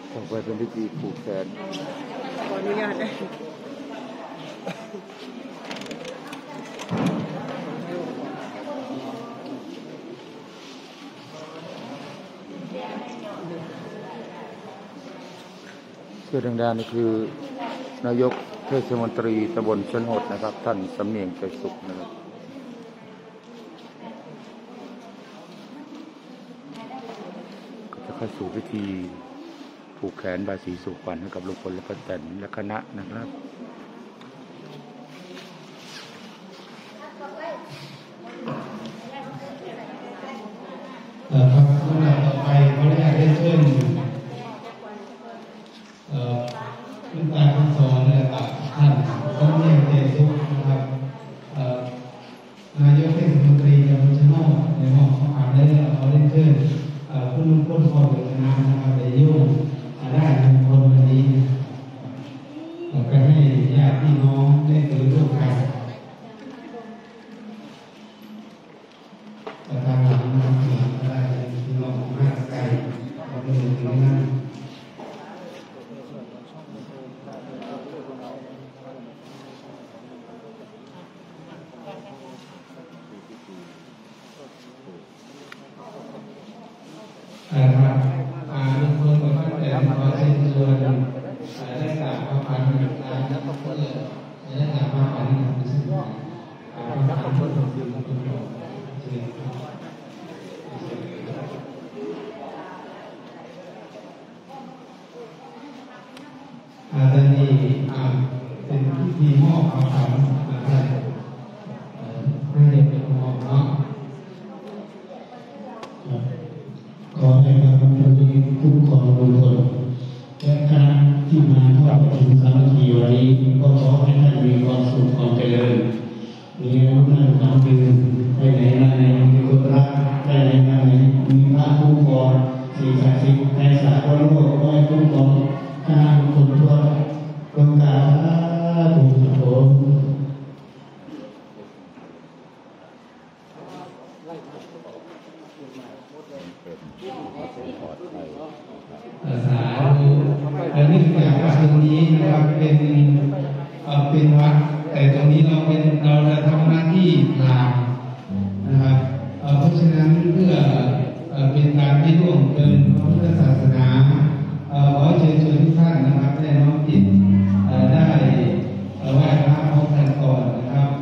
ต่อไปเป็นพิธีผูกแขนขออนุญาตนะเสื้อแดงๆนี่คือนายกเทศมนตรีตำบลชนบทนะครับท่านสำเนียงใจสุขนะครับก็จะเข้าสู่พิธีผูกแขนบายสีสู่ขวัญให้กับลุงพลและป้าแตนและคณะนะครับครับสำหรับต่อไปขออนุญาตได้เชิญคุณตาคุณสอนและท่านสมเด็จเตสุขนะครับนายกเทศมนตรีตำบลชะโนดในห้องข่าวได้ขอได้เชิญคุณลุงพลพรเวทนานะครับได้ยุ่งได้ลุงพลวันนี้ไปให้ญาติพี่น้องได้ถือร่วมกันทางหลังนะครับหลังก็ได้พี่น้องมากไกลเราไปถึงที่นั่นครับลุงพลกับป้าแตนขอเชิญชวนได้กราบพระพันธ์และพระพุทธได้กราบพระพันธ์ในสิ่งที่พระพุทธคือพระพุทธเชิญตอนนี้เป็นพิธีมอบพระพันธ์นะครับให้เด็กเป็นมอบเนาะขอให้พระพุทธเจ้าคุ้มครองทุกคนและคณะที่มาเข้าประชุมสามัคคีวันนี้ก็ขอให้ท่านมีความสุขความเจริญมีอายุมั่นขวัญยืนไปไหนมาไหนมีคนรักไปไหนมาไหนมีพระคุ้มครองสิ่งศักดิ์สิทธิ์ในสากลโลกขอให้คุ้มครองคณะทุกคนทั่วโลกาถูกสังคมสาธุและนี่คืออย่างว่าตรงนี้นะครับเป็นวัดแต่ตรงนี้เราจะทำหน้าที่พราหมณ์นะครับเพราะฉะนั้นเพื่อเป็นการที่ร่วมเดินพระพุทธศาสนาขอเชิญชวนทุกท่านนะครับได้น้อมจิตได้ไหว้พระพร้อมกันก่อนนะครับ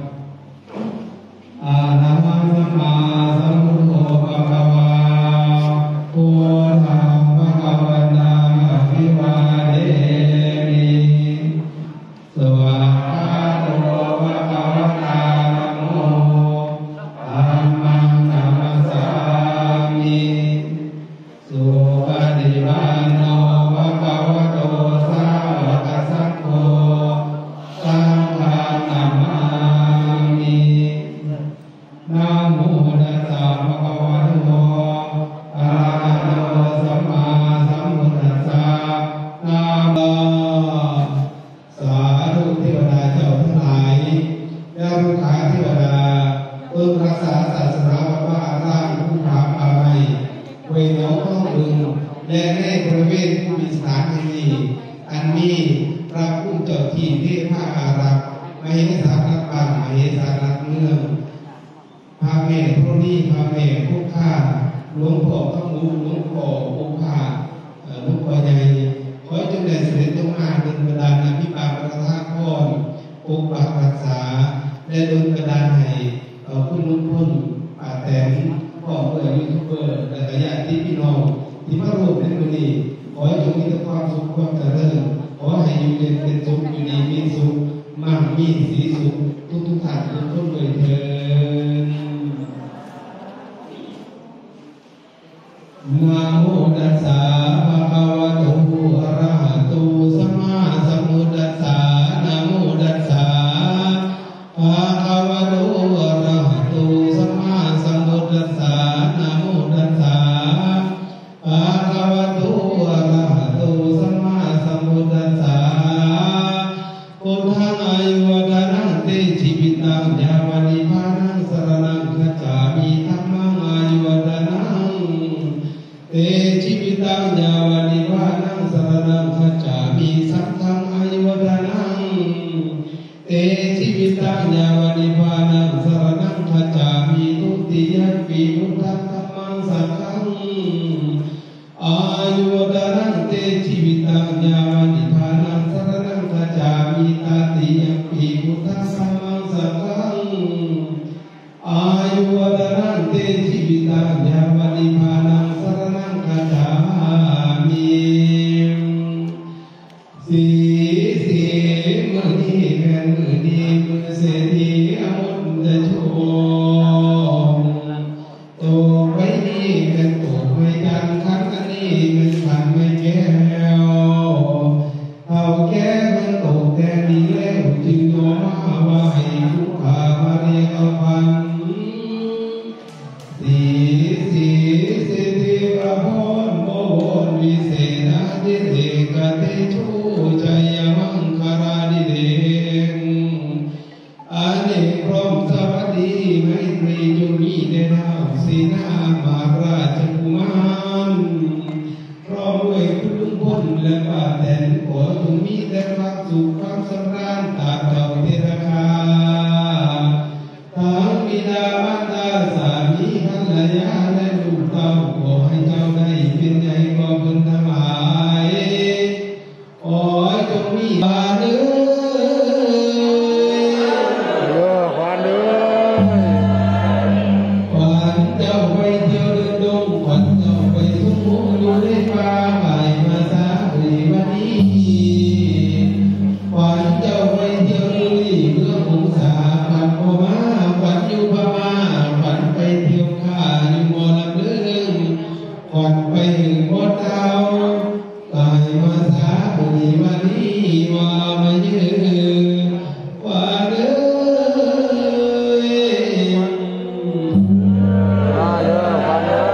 นะโมสัมมาสัมพุทโธภะคะวาพุทธังภะคะวันตังอภิวาเทมิสวากขาโตภะคะวะตานะโมธัมมังนัมมัสสามิสุปฏิปันโนภะคะวะโตสาวกสังโฆสังฆังนะมามินะโมตัสสะภะคะวะโตอะระหะโตสัมมาสัมพุทธัสสะนะโมสาธุเทวดาเจ้าทั้งหลายและลูกค้าเทวดาเพื่อรักษาศาสนาวัดวาอารามผู้ถามอะไรเวรน้องข้องบึงและในบริเวณผู้มีสถานที่นี้อันมีพระผู้เจ้าที่เทพอารักษ์มเหสารนักบ้านมเหสารนักเมืองพระแม่พระนี่พระแม่ผู้ข้าหลวงพ่อพระมูหลวงพ่อผู้ข้าหลวงพ่อใหญ่ขอจงได้เสด็จลงมาเป็นประดานอภิบาลประทานพรปกปักรักษาและดลบันดาลให้คุณลุงพลป้าแตนพ่อเพื่อนยูทูบเบอร์และญาติพี่น้องที่มาร่วมในวันนี้ขอให้จงมีแต่ความสุขความเจริญขอให้อยู่เย็นเป็นสุขอยู่ดีมีสุขมั่งมีสีสุขทุกท่านทุกคนเลยเถิดนะโมตัสสะภะคะวะโตอะระหะโตสัมมาสัมพุทธัสสะนะโมตัสสะภะคะวะโตอะระหะโตสัมมาสัมพุทธัสสะนะโมตัสสะภะคะวะโตอะระหะโตสัมมาสัมพุทธัสสะพุทธังอายุวัฒนังเตชีวิตังยาวนิพพานังสรณังคัจฉามิธัมมังอายุวัฒนังเตชีวิตังยเตชีวิตังยาวนิทานังสรณังคัจฉามิตติยัมปิพุทธัสสะมังสังฆังอายุวัฒนังเตชีวิตังยาวนิพานังสรณังคัจฉามิสีสีมือนี้เป็นมือดีมือเศรษฐีอมุตตะโชโตไว้นี้เป็นโตไว้กันขันอันนี้เป็นขันไม่แก้วเอาแก้เป็นโตแต่ดีแล้วจึงยอมมาว่าให้ทุกขามาเรียกเอาพันสีสีเศรษฐีประพรโมนวิเศษนาดิเดกเตชูชัยมังคาราดิเดงอาเนกพร้อมสวัสดีไม่ตรีจงมีเดนาวสีนามาราชกุมารพร้อมด้วยคุณลุงพลและป้าแตนขอจงมีแต่ความสุขความสำราญตาเจ้าเทระคาทั้งบิดามารดาสามีภรรยาและลูกเต้าขอให้เจ้าได้เป็นใหญ่กว่าบุญทั้งหลายขอจงมีบารมีขวัญเด้อขวัญเจ้าไปเที่ยวเดินดงขวัญเจ้าไปทุ่งหงอยู่ในป่าใหม่มาสาบรีวันนี้ขวัญเจ้าไปเที่ยวลุยเมืองหงสาขวัญพม่าขวัญอยู่พม่าขวัญไปเที่ยวข้าอยู่มอลำเลื่องขวัญไปถึงบดดาวตายมาสาบรีวันนี้ว่ามายืนขวัญเอ้ยมาเด้อขวัญเด้อ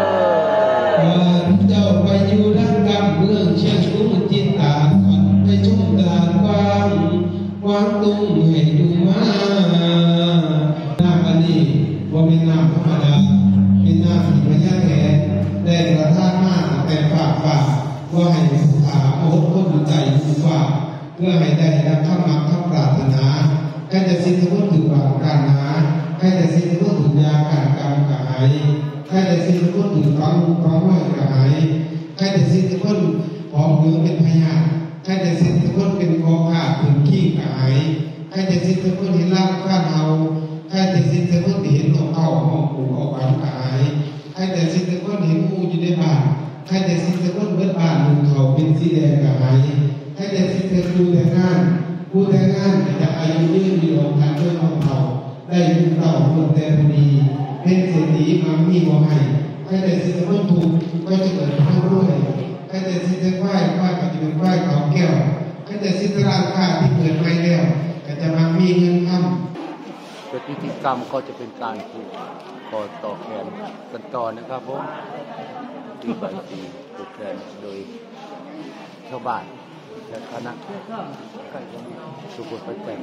เจ้าไปอยู่ด้านกำเมืองเชียงรุ้งจิตตาขวัญไปชุ่มตาลกว้างกว้างตุ้งให้ดูมาน้ำอันนี้ว่าเป็นน้ำธรรมดาเป็นน้ำที่พญาแถนได้ประทานมาแต่ฝากว่าให้ผู้ขาอดทนใจผู้ฝากเพื่อให้ได้รับข้ามรรคข้ามปรารถนาใครจะสิ้นทุกข์ถึงบาปการหาใครจะสิ้นทุกข์ถึงยาการกรรมกายใครจะสิ้นทุกข์ถึงความห้อยกายใครจะสิ้นทุกข์ผอมเหลืองเป็นพยาธิใครจะสิ้นทุกข์เป็นคอขาดถึงขี้กายใครจะสิ้นทุกข์เห็นร่างข้าเอาใครจะสิ้นทุกข์เห็นของเข้าห้องปู่ออกบ้านกายใครจะสิ้นทุกข์เห็นงูอยู่ในบ้านใครจะสิ้นทุกข์เบิดบ้านลุงเขาเป็นสีแดงกายใครจะสิ้นทุกข์ดูแต่งานผู้แต่งงานจะอายุยืนอยู่องค์การด้วยของเขาได้ลูกเต่าคนแต่พอดีเป็นเศรษฐีมามีบ่ให้ใครแต่สิ้นทุกข์ถูกก็จะเกิดข้าวด้วยใครแต่สิ้นทุกข์ไหว้ก็จะเป็นไหว้เขาแก้วใครแต่สิ้นทุกข์ราคาที่เกิดไม่แล้วก็จะมามีเงินคำเป็นพิธีกรรมก็จะเป็นการผูกคอต่อแขนกันต่อนะครับผมที่ใบสีผูกแขนโดยชาวบ้านและคณะสุโขทัยแต่ง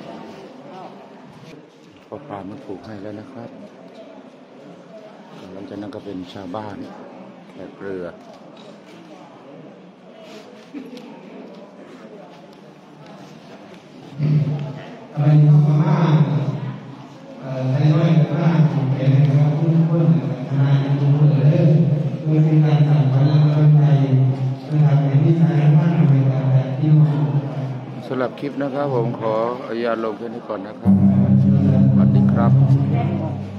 พอปลามันผูกให้แล้วนะครับหลังจากนั้นก็เป็นชาวบ้านแขกเรืออะไรเข้ามาบ้างไทยน้อยบ้างถูกเป็นนะครับทุกคนทนายทุกคนเลยโดยเป็นการสั่งพลังกำลังใจนะครับในที่ใช้บ้านในการแบบที่เราสำหรับคลิปนะครับผมขออนุญาตลงแค่นี้ก่อนนะครับสวัสดีครับ